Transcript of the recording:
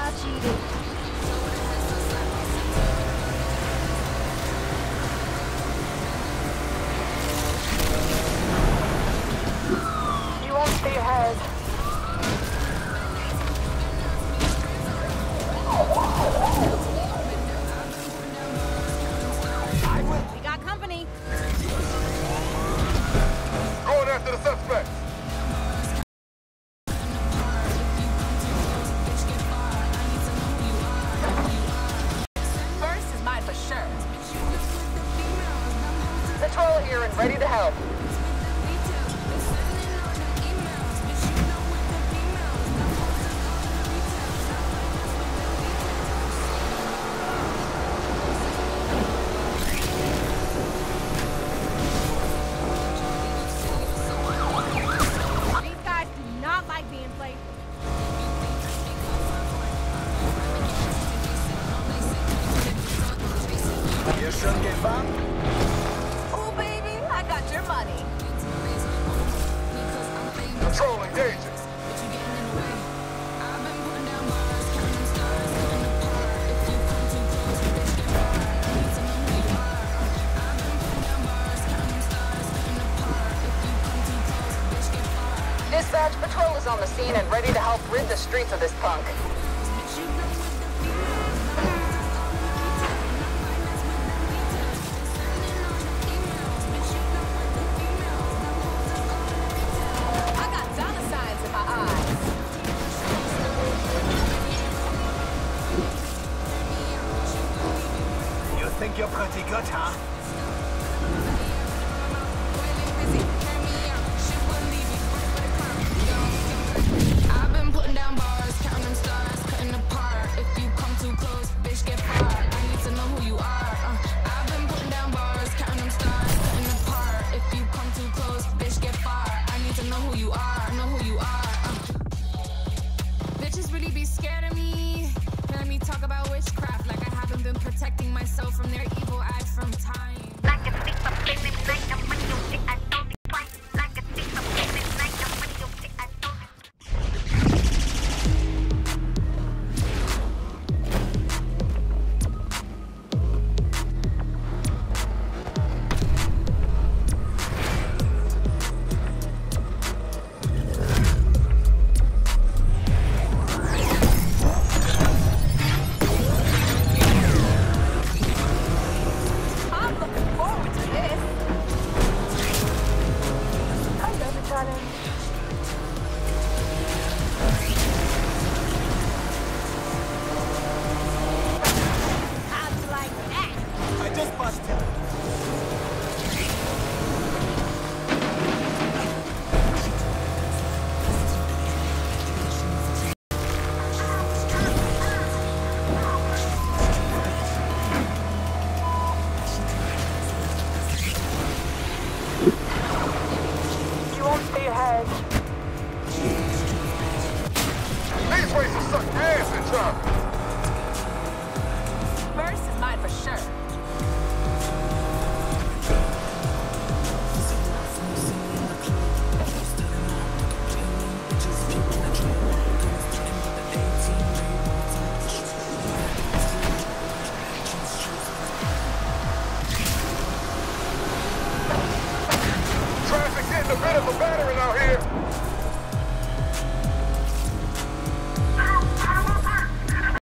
I cheated. You won't stay ahead. We got company. Going after the suspects. First is mine for sure. Patrol here and ready to help. These guys do not like being played. Ihr schon gefahren? Oh, baby, I got your money. Patrol engaging. Dispatch, patrol is on the scene and ready to help rid the streets of this punk. I got dollar signs in my eyes. You think you're pretty good, huh? I've been putting down bars, counting them stars, cutting apart. If you come too close, bitch, get far. I need to know who you are. I've been putting down bars, counting them stars, cutting apart. If you come too close, bitch, get far. I need to know who you are, know who you are. Bitches really be scared of me. Hearing me talk about witchcraft like I haven't been protecting myself from their evil eyes from time. Like a thief, I'm feeling like I'm on your dick. I told you twice. Like a thief, I'm feeling like I'm on your dick. I told you. I'm looking forward to this. I love it, darling. How'd you like that? I just busted. You won't stay ahead. These races suck ass in traffic. First is mine for sure. Traffic getting a bit of a battering out here.